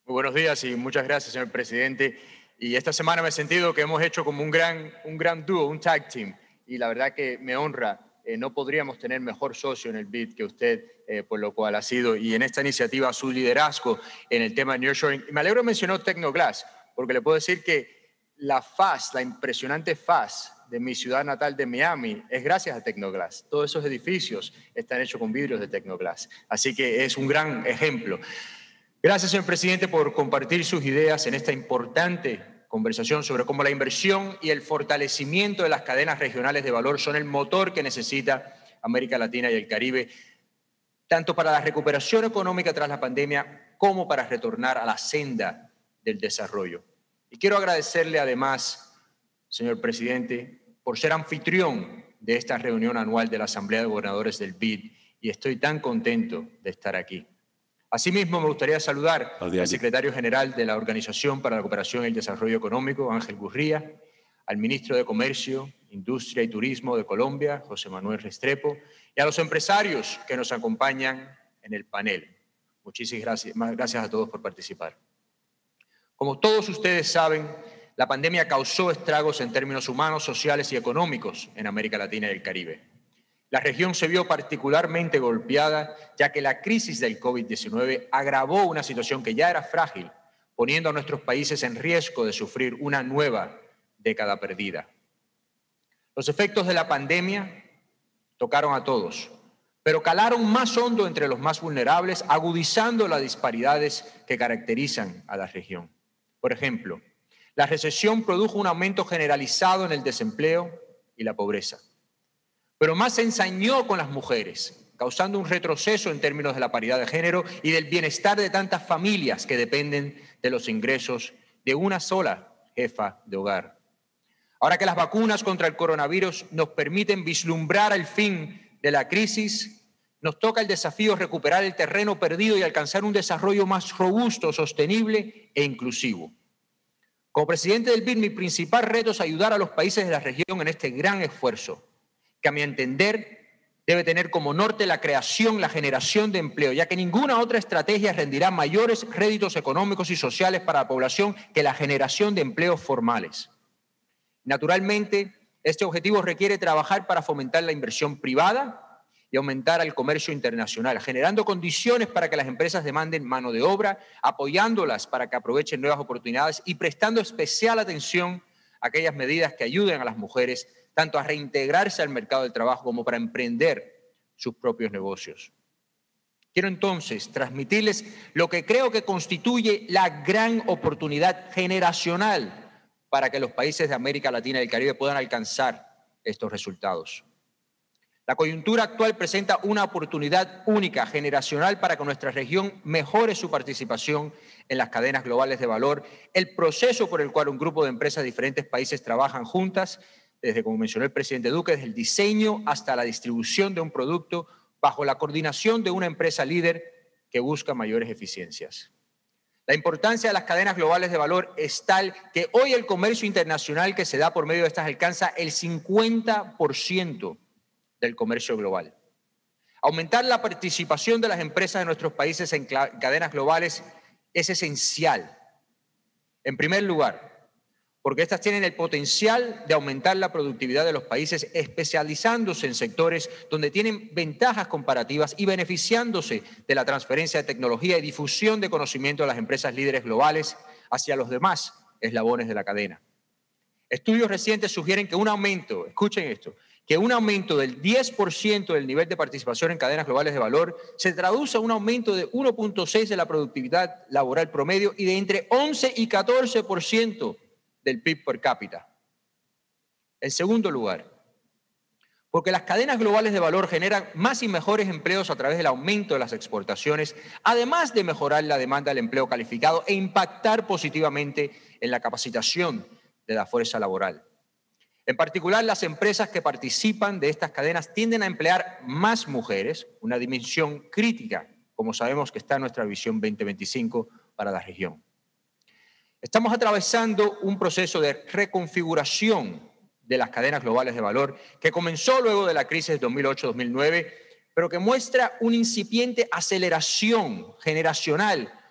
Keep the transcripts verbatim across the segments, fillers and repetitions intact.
Muy buenos días y muchas gracias, señor presidente. Y esta semana me he sentido que hemos hecho como un gran, un gran dúo, un tag team. Y la verdad que me honra. Eh, no podríamos tener mejor socio en el B I D que usted, eh, por lo cual ha sido. Y en esta iniciativa, su liderazgo en el tema de nearshoring. Y me alegro que mencionó Tecnoglass, porque le puedo decir que la faz, la impresionante faz de mi ciudad natal de Miami es gracias a Tecnoglass. Todos esos edificios están hechos con vidrios de Tecnoglass. Así que es un gran ejemplo. Gracias, señor presidente, por compartir sus ideas en esta importante conversación sobre cómo la inversión y el fortalecimiento de las cadenas regionales de valor son el motor que necesita América Latina y el Caribe, tanto para la recuperación económica tras la pandemia como para retornar a la senda del desarrollo. Y quiero agradecerle además, señor presidente, por ser anfitrión de esta reunión anual de la Asamblea de Gobernadores del B I D, y estoy tan contento de estar aquí. Asimismo, me gustaría saludar al secretario general de la Organización para la Cooperación y el Desarrollo Económico, Ángel Gurría, al ministro de Comercio, Industria y Turismo de Colombia, José Manuel Restrepo, y a los empresarios que nos acompañan en el panel. Muchísimas gracias, gracias a todos por participar. Como todos ustedes saben, la pandemia causó estragos en términos humanos, sociales y económicos en América Latina y el Caribe. La región se vio particularmente golpeada, ya que la crisis del COVID diecinueve agravó una situación que ya era frágil, poniendo a nuestros países en riesgo de sufrir una nueva década perdida. Los efectos de la pandemia tocaron a todos, pero calaron más hondo entre los más vulnerables, agudizando las disparidades que caracterizan a la región. Por ejemplo, la recesión produjo un aumento generalizado en el desempleo y la pobreza, pero más se ensañó con las mujeres, causando un retroceso en términos de la paridad de género y del bienestar de tantas familias que dependen de los ingresos de una sola jefa de hogar. Ahora que las vacunas contra el coronavirus nos permiten vislumbrar el fin de la crisis, nos toca el desafío de recuperar el terreno perdido y alcanzar un desarrollo más robusto, sostenible e inclusivo. Como presidente del B I D, mi principal reto es ayudar a los países de la región en este gran esfuerzo, que a mi entender debe tener como norte la creación, la generación de empleo, ya que ninguna otra estrategia rendirá mayores réditos económicos y sociales para la población que la generación de empleos formales. Naturalmente, este objetivo requiere trabajar para fomentar la inversión privada y aumentar el comercio internacional, generando condiciones para que las empresas demanden mano de obra, apoyándolas para que aprovechen nuevas oportunidades y prestando especial atención a aquellas medidas que ayuden a las mujeres tanto a reintegrarse al mercado del trabajo como para emprender sus propios negocios. Quiero entonces transmitirles lo que creo que constituye la gran oportunidad generacional para que los países de América Latina y el Caribe puedan alcanzar estos resultados. La coyuntura actual presenta una oportunidad única, generacional, para que nuestra región mejore su participación en las cadenas globales de valor, el proceso por el cual un grupo de empresas de diferentes países trabajan juntas, desde, como mencionó el presidente Duque, desde el diseño hasta la distribución de un producto, bajo la coordinación de una empresa líder que busca mayores eficiencias. La importancia de las cadenas globales de valor es tal que hoy el comercio internacional que se da por medio de estas alcanza el cincuenta por ciento del comercio global. Aumentar la participación de las empresas de nuestros países en cadenas globales es esencial. En primer lugar, porque estas tienen el potencial de aumentar la productividad de los países, especializándose en sectores donde tienen ventajas comparativas y beneficiándose de la transferencia de tecnología y difusión de conocimiento de las empresas líderes globales hacia los demás eslabones de la cadena. Estudios recientes sugieren que un aumento, escuchen esto, que un aumento del diez por ciento del nivel de participación en cadenas globales de valor se traduce a un aumento de uno punto seis de la productividad laboral promedio y de entre once y catorce por ciento del P I B per cápita. En segundo lugar, porque las cadenas globales de valor generan más y mejores empleos a través del aumento de las exportaciones, además de mejorar la demanda del empleo calificado e impactar positivamente en la capacitación de la fuerza laboral. En particular, las empresas que participan de estas cadenas tienden a emplear más mujeres, una dimensión crítica, como sabemos que está en nuestra visión veinte veinticinco para la región. Estamos atravesando un proceso de reconfiguración de las cadenas globales de valor que comenzó luego de la crisis de dos mil ocho dos mil nueve, pero que muestra una incipiente aceleración generacional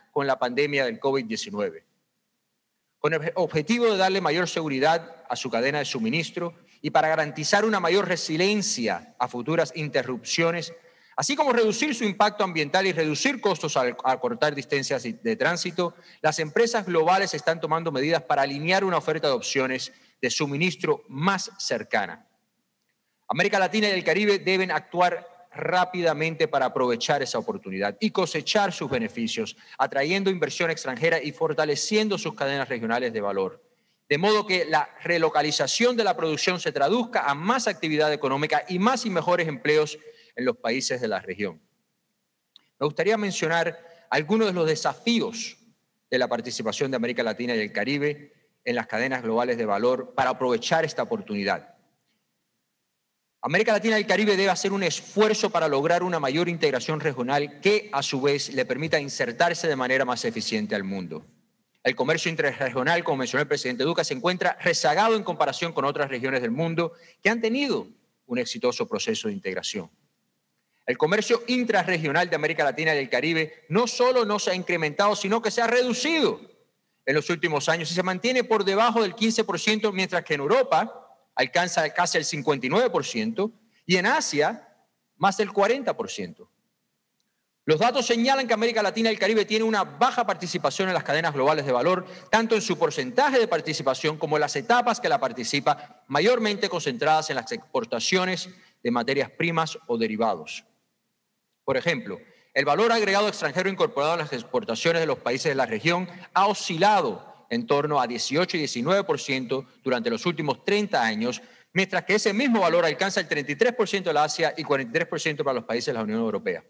con la pandemia del COVID diecinueve, con el objetivo de darle mayor seguridad a su cadena de suministro y para garantizar una mayor resiliencia a futuras interrupciones, así como reducir su impacto ambiental y reducir costos al acortar distancias de tránsito. Las empresas globales están tomando medidas para alinear una oferta de opciones de suministro más cercana. América Latina y el Caribe deben actuar rápidamente para aprovechar esa oportunidad y cosechar sus beneficios, atrayendo inversión extranjera y fortaleciendo sus cadenas regionales de valor, de modo que la relocalización de la producción se traduzca a más actividad económica y más y mejores empleos en los países de la región. Me gustaría mencionar algunos de los desafíos de la participación de América Latina y el Caribe en las cadenas globales de valor para aprovechar esta oportunidad. América Latina y el Caribe debe hacer un esfuerzo para lograr una mayor integración regional que, a su vez, le permita insertarse de manera más eficiente al mundo. El comercio interregional, como mencionó el presidente Duque, se encuentra rezagado en comparación con otras regiones del mundo que han tenido un exitoso proceso de integración. El comercio intrarregional de América Latina y el Caribe no solo no se ha incrementado, sino que se ha reducido en los últimos años y se mantiene por debajo del quince por ciento, mientras que en Europa alcanza casi el cincuenta y nueve por ciento y en Asia más del cuarenta por ciento. Los datos señalan que América Latina y el Caribe tiene una baja participación en las cadenas globales de valor, tanto en su porcentaje de participación como en las etapas que la participa, mayormente concentradas en las exportaciones de materias primas o derivados. Por ejemplo, el valor agregado extranjero incorporado a las exportaciones de los países de la región ha oscilado en torno a dieciocho y diecinueve por ciento durante los últimos treinta años, mientras que ese mismo valor alcanza el treinta y tres por ciento de la Asia y cuarenta y tres por ciento para los países de la Unión Europea.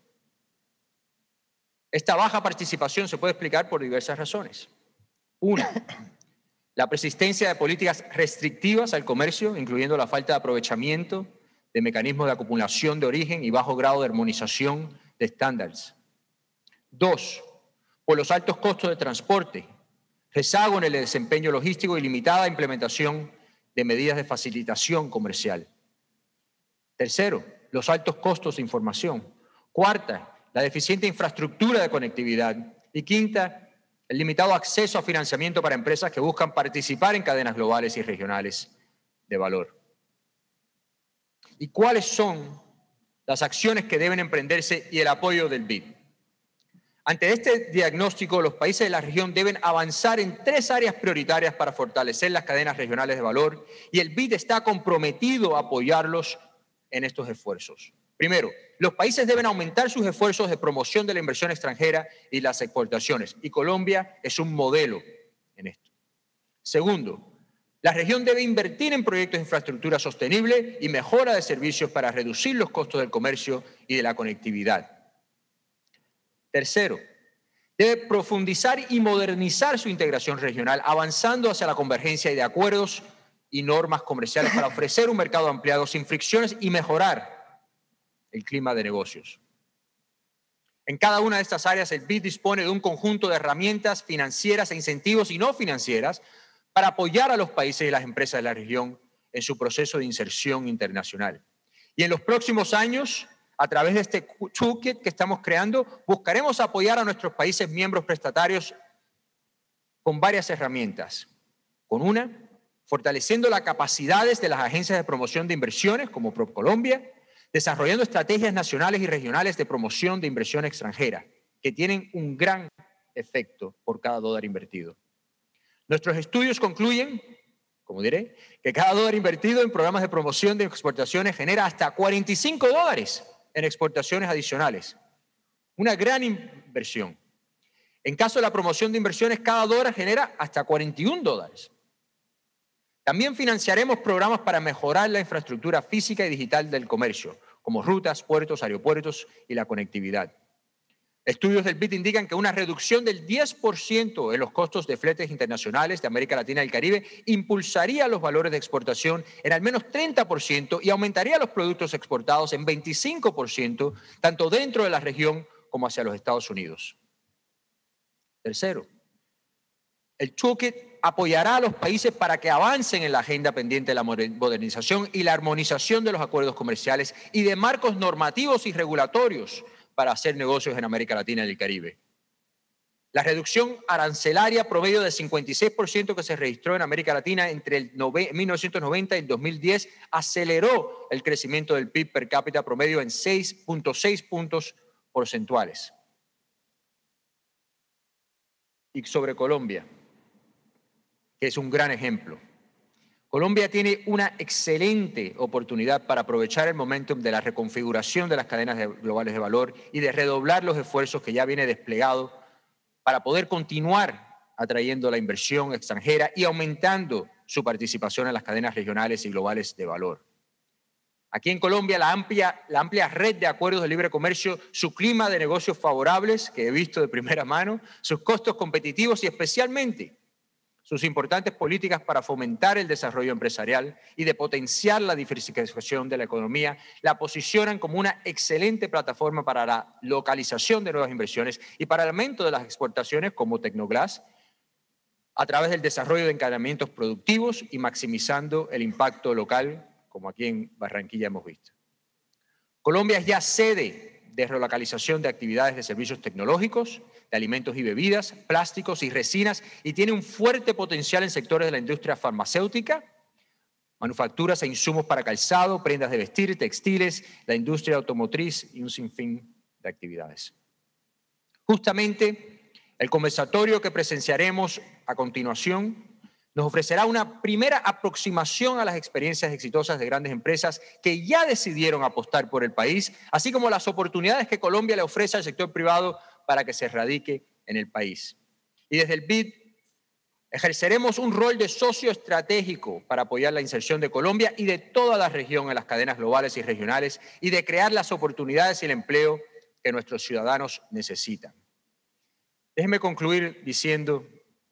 Esta baja participación se puede explicar por diversas razones. Una, la persistencia de políticas restrictivas al comercio, incluyendo la falta de aprovechamiento de mecanismos de acumulación de origen y bajo grado de armonización de estándares. Dos, por los altos costos de transporte, rezago en el desempeño logístico y limitada implementación de medidas de facilitación comercial. Tercero, los altos costos de información. Cuarta, la deficiente infraestructura de conectividad. Y quinta, el limitado acceso a financiamiento para empresas que buscan participar en cadenas globales y regionales de valor. ¿Y cuáles son las acciones que deben emprenderse y el apoyo del B I D? Ante este diagnóstico, los países de la región deben avanzar en tres áreas prioritarias para fortalecer las cadenas regionales de valor y el B I D está comprometido a apoyarlos en estos esfuerzos. Primero, los países deben aumentar sus esfuerzos de promoción de la inversión extranjera y las exportaciones, y Colombia es un modelo en esto. Segundo, la región debe invertir en proyectos de infraestructura sostenible y mejora de servicios para reducir los costos del comercio y de la conectividad. Tercero, debe profundizar y modernizar su integración regional, avanzando hacia la convergencia de acuerdos y normas comerciales para ofrecer un mercado ampliado sin fricciones y mejorar el clima de negocios. En cada una de estas áreas, el B I D dispone de un conjunto de herramientas financieras e incentivos y no financieras para apoyar a los países y las empresas de la región en su proceso de inserción internacional. Y en los próximos años, a través de este toolkit que estamos creando, buscaremos apoyar a nuestros países miembros prestatarios con varias herramientas. Con una, fortaleciendo las capacidades de las agencias de promoción de inversiones, como ProColombia, desarrollando estrategias nacionales y regionales de promoción de inversión extranjera, que tienen un gran efecto por cada dólar invertido. Nuestros estudios concluyen, como diré, que cada dólar invertido en programas de promoción de exportaciones genera hasta cuarenta y cinco dólares en exportaciones adicionales. Una gran inversión. En caso de la promoción de inversiones, cada dólar genera hasta cuarenta y un dólares. También financiaremos programas para mejorar la infraestructura física y digital del comercio, como rutas, puertos, aeropuertos y la conectividad. Estudios del B I D indican que una reducción del diez por ciento en los costos de fletes internacionales de América Latina y el Caribe impulsaría los valores de exportación en al menos treinta por ciento y aumentaría los productos exportados en veinticinco por ciento, tanto dentro de la región como hacia los Estados Unidos. Tercero, el toolkit apoyará a los países para que avancen en la agenda pendiente de la modernización y la armonización de los acuerdos comerciales y de marcos normativos y regulatorios para hacer negocios en América Latina y el Caribe. La reducción arancelaria promedio de cincuenta y seis por ciento que se registró en América Latina entre el mil novecientos noventa y el dos mil diez aceleró el crecimiento del P I B per cápita promedio en seis punto seis puntos porcentuales. Y sobre Colombia, que es un gran ejemplo. Colombia tiene una excelente oportunidad para aprovechar el momentum de la reconfiguración de las cadenas globales de valor y de redoblar los esfuerzos que ya viene desplegado para poder continuar atrayendo la inversión extranjera y aumentando su participación en las cadenas regionales y globales de valor. Aquí en Colombia, la amplia, la amplia red de acuerdos de libre comercio, su clima de negocios favorables, que he visto de primera mano, sus costos competitivos y especialmente sus importantes políticas para fomentar el desarrollo empresarial y de potenciar la diversificación de la economía, la posicionan como una excelente plataforma para la localización de nuevas inversiones y para el aumento de las exportaciones como Tecnoglass, a través del desarrollo de encadenamientos productivos y maximizando el impacto local, como aquí en Barranquilla hemos visto. Colombia es ya sede de relocalización de actividades de servicios tecnológicos, de alimentos y bebidas, plásticos y resinas, y tiene un fuerte potencial en sectores de la industria farmacéutica, manufacturas e insumos para calzado, prendas de vestir, textiles, la industria automotriz y un sinfín de actividades. Justamente, el conversatorio que presenciaremos a continuación nos ofrecerá una primera aproximación a las experiencias exitosas de grandes empresas que ya decidieron apostar por el país, así como las oportunidades que Colombia le ofrece al sector privado para que se radique en el país. Y desde el B I D ejerceremos un rol de socio estratégico para apoyar la inserción de Colombia y de toda la región en las cadenas globales y regionales y de crear las oportunidades y el empleo que nuestros ciudadanos necesitan. Déjenme concluir diciendo,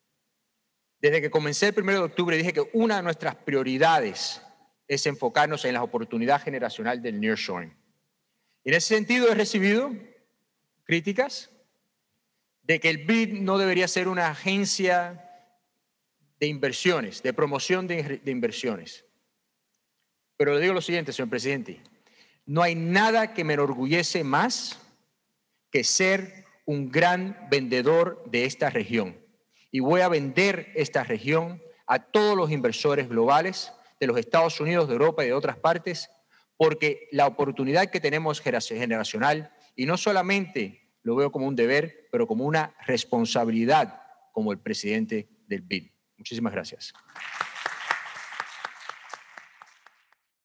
desde que comencé el primero de octubre dije que una de nuestras prioridades es enfocarnos en la oportunidad generacional del nearshoring. Y en ese sentido he recibido críticas de que el B I D no debería ser una agencia de inversiones, de promoción de, de inversiones. Pero le digo lo siguiente, señor presidente, no hay nada que me enorgullece más que ser un gran vendedor de esta región. Y voy a vender esta región a todos los inversores globales de los Estados Unidos, de Europa y de otras partes, porque la oportunidad que tenemos es generacional y no solamente lo veo como un deber, pero como una responsabilidad como el presidente del B I D. Muchísimas gracias.